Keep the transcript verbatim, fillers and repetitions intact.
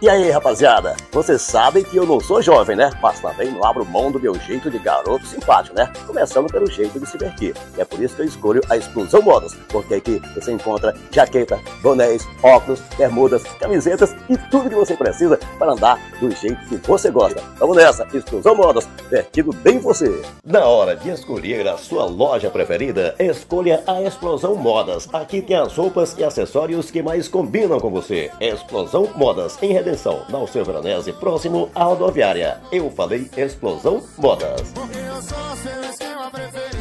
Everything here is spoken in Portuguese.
E aí, rapaziada, vocês sabem que eu não sou jovem, né? Mas também não abro mão do meu jeito de garoto simpático, né? Começando pelo jeito de se vestir. E é por isso que eu escolho a Explosão Modas, porque aqui você encontra jaqueta, bonés, óculos, bermudas, camisetas e tudo que você precisa para andar do jeito que você gosta. Vamos nessa, Explosão Modas, vestido bem você. Na hora de escolher a sua loja preferida, escolha a Explosão Modas. Aqui tem as roupas e acessórios que mais combinam com você. Explosão Modas, em Redenção, na Alceu Veronese, próximo à rodoviária. Eu falei Explosão Modas. Porque eu sou seu esquema preferido.